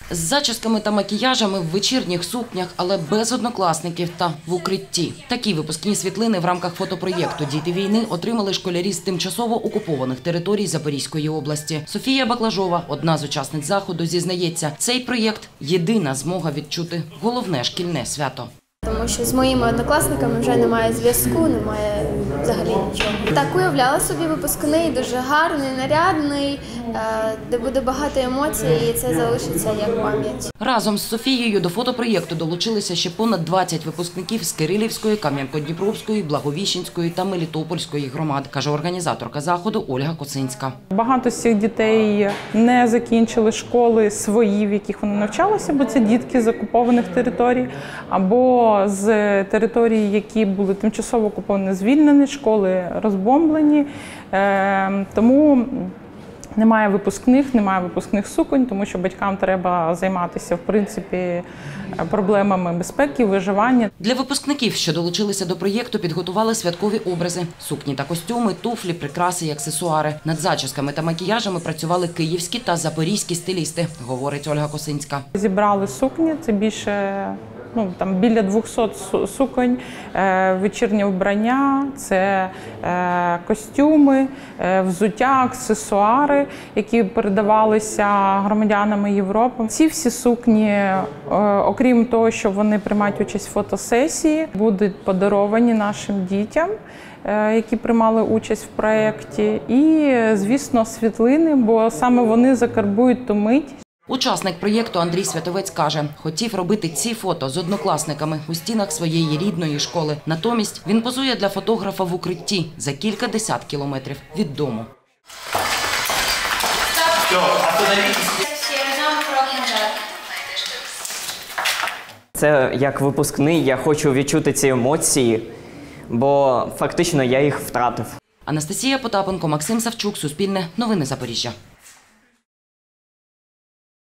З зачісками та макіяжами в вечірніх сукнях, але без однокласників та в укритті. Такі випускні світлини в рамках фотопроєкту «Діти війни» отримали школярі з тимчасово окупованих територій Запорізької області. Софія Баклажова, одна з учасниць заходу, зізнається, цей проєкт – єдина змога відчути головне шкільне свято. Тому що з моїми однокласниками вже немає зв'язку, немає взагалі нічого. Так уявляла собі випускний, дуже гарний, нарядний, де буде багато емоцій і це залишиться як пам'ять. Разом з Софією до фотопроєкту долучилися ще понад 20 випускників з Кирилівської, Кам'янко-Дніпровської, Благовіщенської та Мелітопольської громад, каже організаторка заходу Ольга Коцинська. Багато з цих дітей не закінчили школи свої, в яких вони навчалися, бо це дітки з окупованих територій, або з територій, які були тимчасово окуповані, звільнені, школи розбомблені. Тому немає випускних суконь, тому що батькам треба займатися, в принципі, проблемами безпеки, виживання. Для випускників, що долучилися до проєкту, підготували святкові образи – сукні та костюми, туфлі, прикраси і аксесуари. Над зачісками та макіяжами працювали київські та запорізькі стилісти, говорить Ольга Коцинська. Зібрали сукні, це більше... там біля 200 суконь, вечірнє вбрання, це костюми, взуття, аксесуари, які передавалися громадянами Європи. Ці всі сукні, окрім того, що вони приймають участь в фотосесії, будуть подаровані нашим дітям, які приймали участь в проєкті. І, звісно, світлини, бо саме вони закарбують ту мить. Учасник проєкту Андрій Святовець каже, хотів робити ці фото з однокласниками у стінах своєї рідної школи. Натомість він позує для фотографа в укритті за кілька десят кілометрів від дому. Це як випускний, я хочу відчути ці емоції, бо фактично я їх втратив. Анастасія Потапенко, Максим Савчук, Суспільне, Новини Запоріжжя.